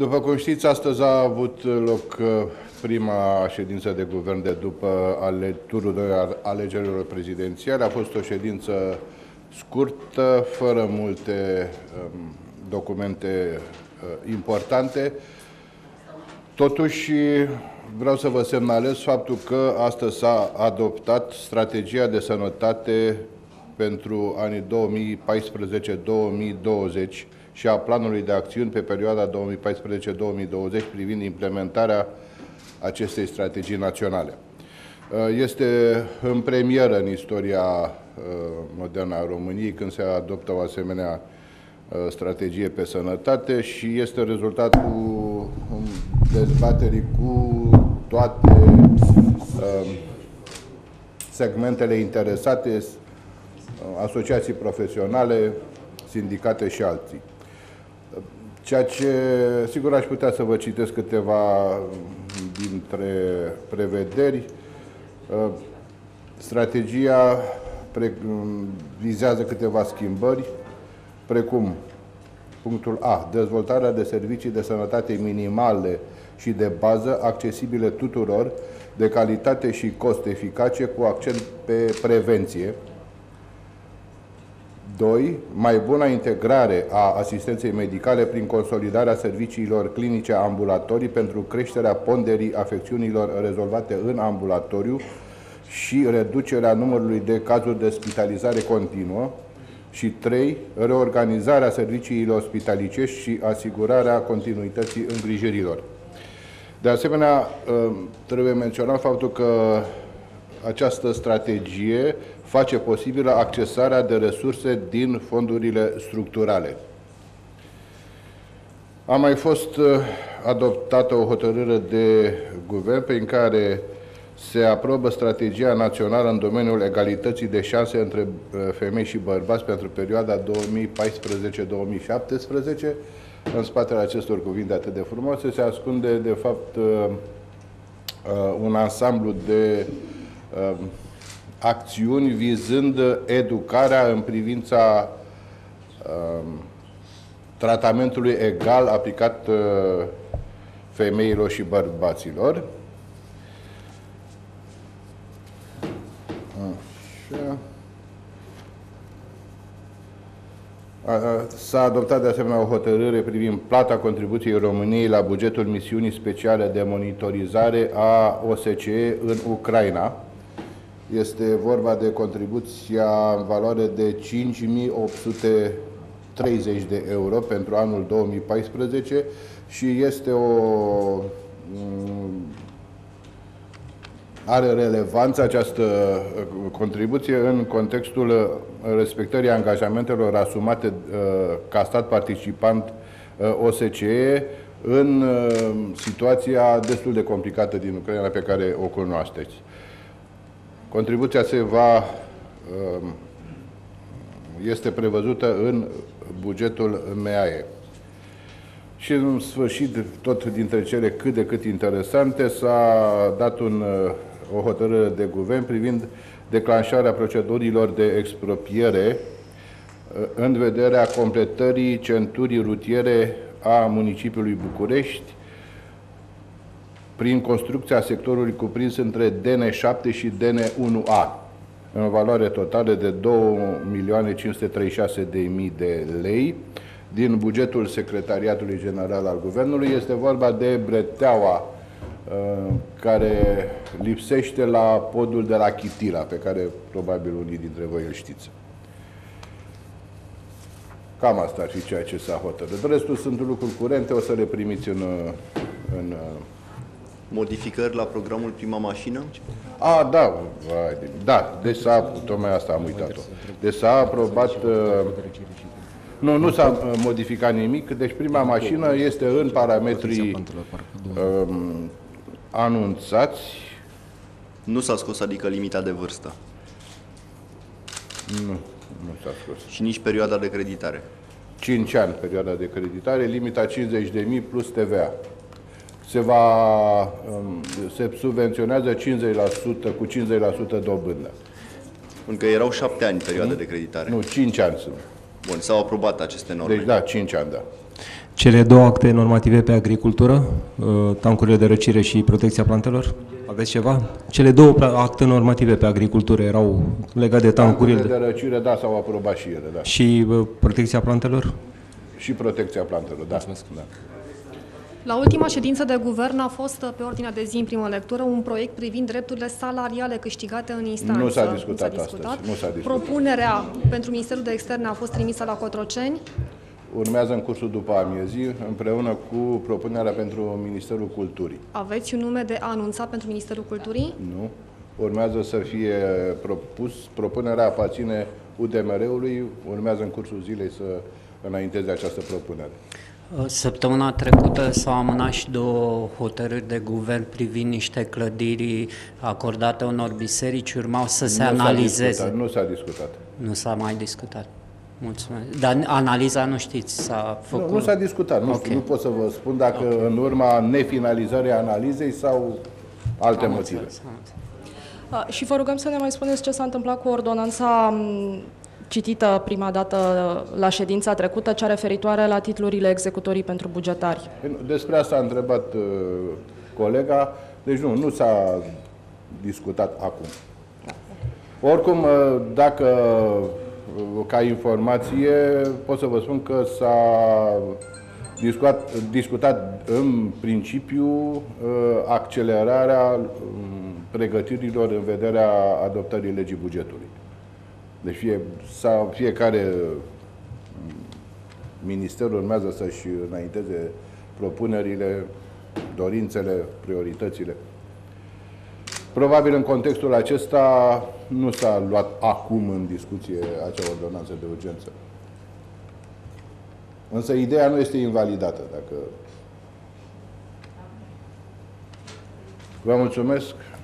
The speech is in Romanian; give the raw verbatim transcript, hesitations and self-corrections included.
După cum știți, astăzi a avut loc prima ședință de guvern de după ale, turul doi al alegerilor prezidențiale. A fost o ședință scurtă, fără multe um, documente uh, importante. Totuși, vreau să vă semnalez faptul că astăzi s-a adoptat strategia de sănătate pentru anii două mii paisprezece două mii douăzeci și a planului de acțiuni pe perioada două mii paisprezece două mii douăzeci privind implementarea acestei strategii naționale. Este în premieră în istoria modernă a României când se adoptă o asemenea strategie pe sănătate și este rezultatul dezbaterii cu toate segmentele interesate, asociații profesionale, sindicate și alții. Ceea ce, sigur, aș putea să vă citesc câteva dintre prevederi. Strategia vizează câteva schimbări, precum punctul A, dezvoltarea de servicii de sănătate minimale și de bază, accesibile tuturor, de calitate și cost eficace, cu accent pe prevenție. doi. Mai bună integrare a asistenței medicale prin consolidarea serviciilor clinice ambulatorii pentru creșterea ponderii afecțiunilor rezolvate în ambulatoriu și reducerea numărului de cazuri de spitalizare continuă. Și trei. Reorganizarea serviciilor spitalicești și asigurarea continuității îngrijirilor. De asemenea, trebuie menționat faptul că această strategie face posibilă accesarea de resurse din fondurile structurale. A mai fost adoptată o hotărâre de guvern prin care se aprobă strategia națională în domeniul egalității de șanse între femei și bărbați pentru perioada două mii paisprezece două mii șaptesprezece. În spatele acestor cuvinte atât de frumoase se ascunde, de fapt, un ansamblu de acțiuni vizând educarea în privința tratamentului egal aplicat femeilor și bărbaților. S-a adoptat de asemenea o hotărâre privind plata contribuției României la bugetul misiunii speciale de monitorizare a O S C E în Ucraina. Este vorba de contribuția în valoare de cinci mii opt sute treizeci de euro pentru anul două mii paisprezece și este o are relevanță această contribuție în contextul respectării angajamentelor asumate uh, ca stat participant uh, O S C E în uh, situația destul de complicată din Ucraina pe care o cunoașteți. Contribuția se va uh, este prevăzută în bugetul M A E. Și în sfârșit, tot dintre cele cât de cât interesante, s-a dat un uh, o hotărâre de guvern privind declanșarea procedurilor de expropiere în vederea completării centurii rutiere a municipiului București prin construcția sectorului cuprins între D N șapte și D N unu A, în valoare totală de două milioane cinci sute treizeci și șase de mii de lei din bugetul Secretariatului General al Guvernului. Este vorba de breteaua care lipsește la podul de la Chitila, pe care probabil unii dintre voi îl știți. Cam asta ar fi ceea ce s-a hotărât. Restul sunt lucruri curente, o să le primiți în... în modificări la programul Prima Mașină? A, da, da, deci s-a, tocmai asta am uitat-o. Deci s-a aprobat... Nu, nu s-a modificat nimic, deci Prima Mașină este în parametrii um, anunțați. Nu s-a scos, adică, limita de vârstă? Nu, nu s-a scos. Și nici perioada de creditare? cinci ani perioada de creditare, limita cincizeci de mii plus T V A. Se va, se subvenționează cincizeci la sută cu cincizeci la sută dobândă. Pentru că erau șapte ani perioada de creditare. Nu, cinci ani sunt. Bun, s-au aprobat aceste norme. Deci da, cinci ani, da. Cele două acte normative pe agricultură, tancurile de răcire și protecția plantelor, aveți ceva? Cele două acte normative pe agricultură erau legate de tancurile, tancurile de răcire, da, s-au aprobat și ele, da. Și protecția plantelor? Și protecția plantelor, da. da. La ultima ședință de guvern a fost pe ordinea de zi în primă lectură un proiect privind drepturile salariale câștigate în instanță. Nu s-a discutat, discutat astăzi. Nu s-a discutat. Propunerea pentru Ministerul de Externe a fost trimisă la Cotroceni. Urmează în cursul după amiezii, împreună cu propunerea pentru Ministerul Culturii. Aveți un nume de a anunța pentru Ministerul Culturii? Nu. Urmează să fie propus, propunerea aparține U D M R-ului, urmează în cursul zilei să înainteze această propunere. Săptămâna trecută s-au amânat și două hotărâri de guvern privind niște clădiri acordate unor biserici, urmau să se nu analizeze. Nu s-a discutat. Nu s-a mai discutat. Mulțumesc. Dar analiza nu știți, s-a făcut? Nu, nu s-a discutat. Nu, okay. nu pot să vă spun dacă okay. în urma nefinalizării analizei sau alte am motive. Înțeles, am înțeles. Și vă rugăm să ne mai spuneți ce s-a întâmplat cu ordonanța citită prima dată la ședința trecută, cea referitoare la titlurile executorii pentru bugetari. Despre asta a întrebat uh, colega, deci nu, nu s-a discutat acum. Oricum, uh, dacă uh, ca informație pot să vă spun că s-a discutat, discutat în principiu uh, accelerarea uh, pregătirilor în vederea adoptării legii bugetului. Deci fie, sau fiecare minister urmează să-și înainteze propunerile, dorințele, prioritățile. Probabil în contextul acesta nu s-a luat acum în discuție acea ordonanță de urgență. Însă ideea nu este invalidată. Dacă... Vă mulțumesc.